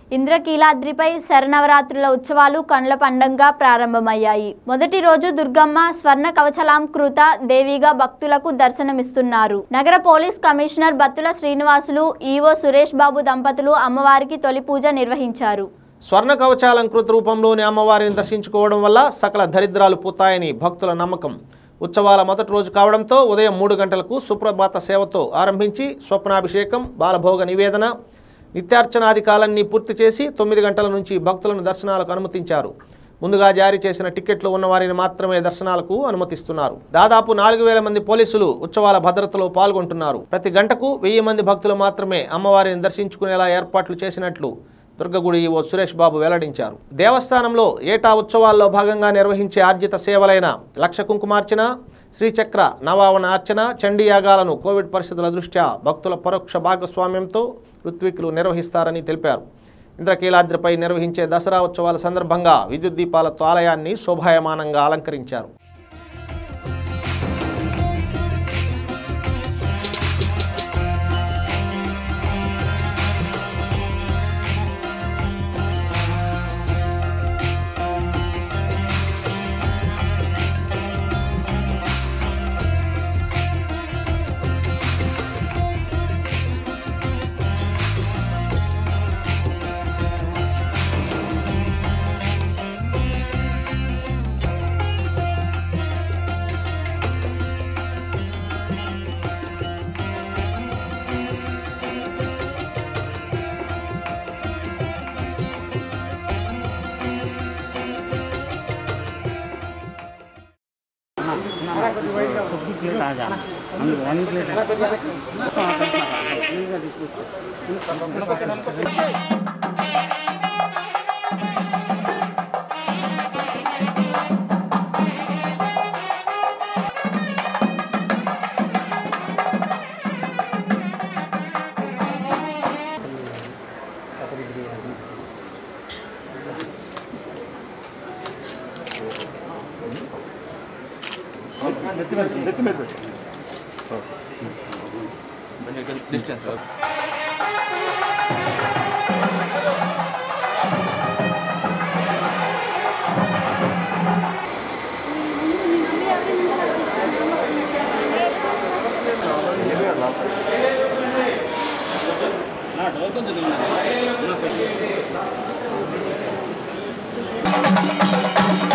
ఇంద్రకీలాద్రిపై శరన్నవరాత్రుల ఉత్సవాలు కండ్ల పండంగా ప్రారంభమయ్యాయి. మొదటి రోజు దుర్గమ్మ స్వర్ణ కవచలాంకృత దేవిగా భక్తులకు దర్శనమిస్తున్నారు. నగర police commissioner Battula Srinivasulu, EO Suresh Babu దంపతులు అమ్మవారికి తొలి పూజ నిర్వహించారు. స్వర్ణ కవచాలంకృత రూపంలోని అమ్మవారిని దర్శించుకోవడం వల్ల సకల దరిద్రాలు పోతాయని భక్తుల నమ్మకం. ఉత్సవాల మొదటి రోజు కావడంతో ఉదయం 3 గంటలకు సుప్రభాత సేవతో ఆరంభించి స్వప్నాభిషేకం, బాలభోగ నివేదన, నిత్యార్చనాధికాలన్నీ పూర్తి చేసి 9 గంటల నుంచి భక్తులను దర్శనాలకు అనుమతించారు. ముందుగా జారీ చేసిన టికెట్లు ఉన్నవారిని మాత్రమే దర్శనాలకు అనుమతిస్తున్నారు. దాదాపు 4000 మంది పోలీసులు ఉత్సవాల భద్రతలో పాల్గొంటున్నారు. ప్రతి గంటకు 1000 మంది భక్తులు మాత్రమే అమ్మవారిని దర్శించుకునేలా ఏర్పాట్లు చేసినట్లు దుర్గగుడి ఈవో సురేష్ బాబు వెల్లడించారు. దేవస్థానంలో ఏటా ఉత్సవాల్లో భాగంగా నిర్వహించే ఆర్జిత సేవలైన లక్ష కుంకుమార్చన, శ్రీచక్ర నవావన అర్చన, చండీ యాగాలను కోవిడ్ పరిస్థితుల దృష్ట్యా భక్తుల పరోక్ష భాగస్వామ్యంతో ఋత్వికులు నిర్వహిస్తారని తెలిపారు. ఇంద్రకీలాద్రిపై నిర్వహించే దసరా ఉత్సవాల సందర్భంగా విద్యుత్ దీపాలతో ఆలయాన్ని శోభాయమానంగా అలంకరించారు. ना